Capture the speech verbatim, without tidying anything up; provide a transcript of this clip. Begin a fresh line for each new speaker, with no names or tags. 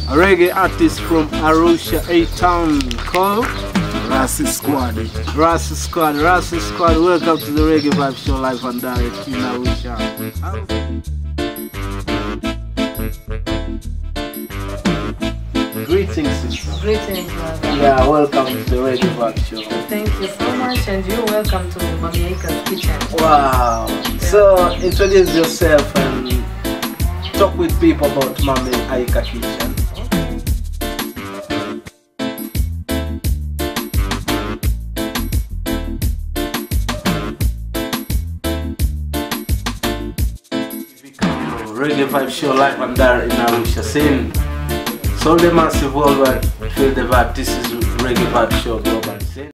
a reggae artist from Arusha, A-Town called
Rasi Squad.
Rasi Squad. Rasi Squad, welcome to the Reggae Vibe Show live and direct in Arusha. Greetings, sister.
Greetings, brother.
Yeah, welcome to the Reggae Vibe Show.
Thank you so much, and you welcome to Mami Aika's kitchen.
Wow. Yeah. So, introduce yourself and talk with people about Mami Aika Kitchen. Reggae Vibe Show live and direct in Arusha. Saying, so the massive worldwide feel the vibe. This is Reggae Vibe Show global.